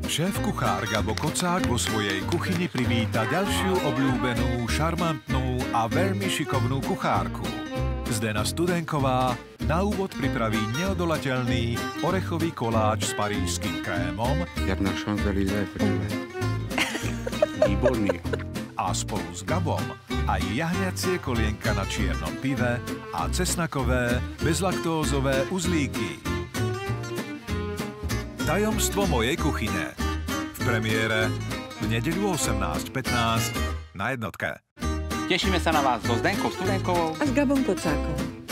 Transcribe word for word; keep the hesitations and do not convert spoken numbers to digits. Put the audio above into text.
Šéf-kuchár Gabo Kocák vo svojej kuchyni privíta ďalšiu obľúbenú, šarmantnú a veľmi šikovnú kuchárku. Zdena Studenková na úvod pripraví neodolateľný orechový koláč s parížským krémom. Jak na Champs-Élysées, príjme. Výborný. A spolu s Gabom aj jahňacie kolienka na čiernom pive a cesnakové, bezlaktózové uzlíky. Tajomstvo mojej kuchyne. V premiére v nedeľu osemnásť pätnásť na jednotke. Tešíme sa na vás so Zdenkou Studenkovou a s Gabom Kocákom.